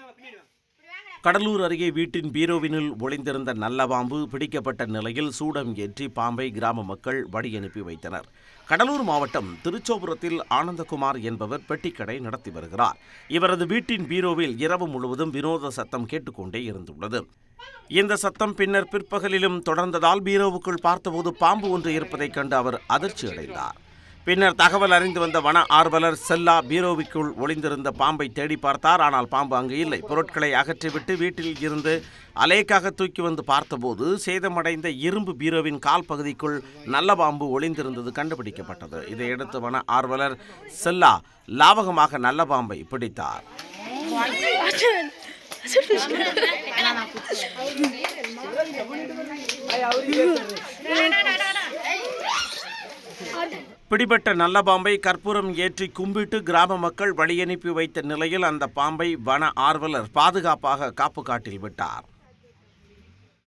கடலூர் அருகே வீட்டின் பீரோவினுள் ஒளிந்திருந்த நல்ல பாம்பு பிடிக்கப்பட்ட நிலையில் சூடம் ஏற்றி பாம்பை கிராம மக்கள் வழி அனுப்பி வைத்தனர். கடலூர் மாவட்டம் திருச்சோபுரத்தில் ஆனந்தகுமார் என்பவர் பெட்டிக்கடை நடத்தி வருகிறார். இவரது வீட்டின் பீரோவில் இரவு முழுவதும் வினோத சத்தம் கேட்டுக்கொண்டே இருந்துள்ளது. இந்த சத்தம் பின்னர் பிற்பகலிலும் தொடர்ந்ததால் பீரோவுக்குள் பார்த்தபோது பாம்பு ஒன்று இருப்பதைக் கண்டு அவர் அதிர்ச்சி அடைந்தார். பின்னர் தகவல் அறிந்து வந்த வன ஆர்வலர் செல்லா பீரோவுக்குள் ஒளிந்திருந்த பாம்பை தேடி பார்த்தார். ஆனால் பாம்பு அங்கு இல்லை. பொருட்களை அகற்றிவிட்டு வீட்டில் இருந்து அலேக்காக தூக்கி வந்து பார்த்தபோது சேதமடைந்த இரும்பு பீரோவின் கால் பகுதிக்குள் நல்ல பாம்பு ஒளிந்திருந்தது கண்டுபிடிக்கப்பட்டது. இதையடுத்து வன ஆர்வலர் செல்லா லாவகமாக நல்ல பாம்பை பிடித்தார். பிடிபட்ட நல்ல பாம்பை கற்பூரம் ஏற்றி கும்பிட்டு கிராம மக்கள் வழியனுப்பி வைத்த நிலையில் அந்த பாம்பை வன ஆர்வலர் பாதுகாப்பாக காப்பு காட்டில் விட்டார்.